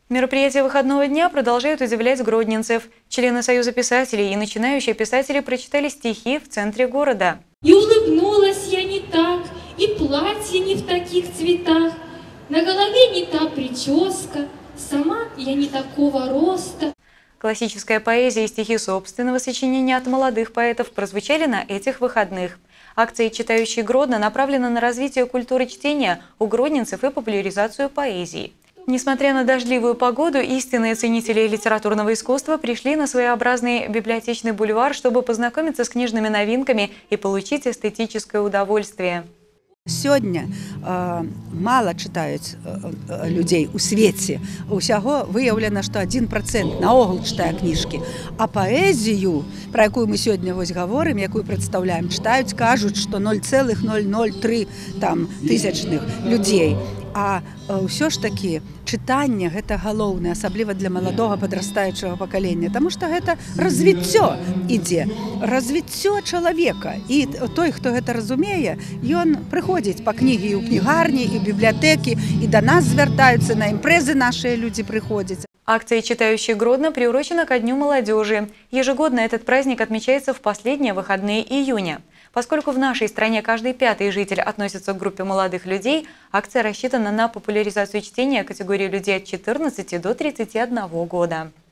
Мероприятия выходного дня продолжают удивлять гродненцев. Члены Союза писателей и начинающие писатели прочитали стихи в центре города. И улыбнулась я не так, и платье не в таких цветах, на голове не та прическа, сама я не такого роста. Классическая поэзия и стихи собственного сочинения от молодых поэтов прозвучали на этих выходных. Акция «Читающие Гродно» направлена на развитие культуры чтения у гродненцев и популяризацию поэзии. Несмотря на дождливую погоду, истинные ценители литературного искусства пришли на своеобразный библиотечный бульвар, чтобы познакомиться с книжными новинками и получить эстетическое удовольствие. Сёння мало читаюць людзей у свеце. Усяго выяўлена, што 1% наогул чытае кніжкі. А паэзію, пра якую мы сёння гаворым, якую прадстаўляем, чытаюць, кажуць, што 0,003 тысячных людзей. А ўсё ж такі чытанне гэта галоўнае, асабліва для маладога падрастаючага пакалення, таму што гэта развіццё ідзе, развіццё чалавека. І той, хто гэта разумее, ён прыходзіць па кнігі і ў кнігарні, і ў бібліятэкі, і да нас звяртаюцца, на імпрэзы нашыя людзі прыходзяць. Акция «Читающие Гродно» приурочена ко Дню молодежи. Ежегодно этот праздник отмечается в последние выходные июня. Поскольку в нашей стране каждый пятый житель относится к группе молодых людей, акция рассчитана на популяризацию чтения категории людей от 14 до 31 года.